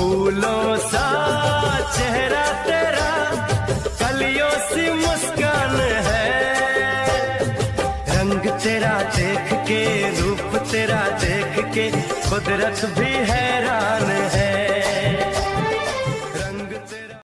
फूलों सा चेहरा तेरा, कलियों सी मुस्कान है। रंग तेरा देख के, रूप तेरा देख के, कुदरत भी है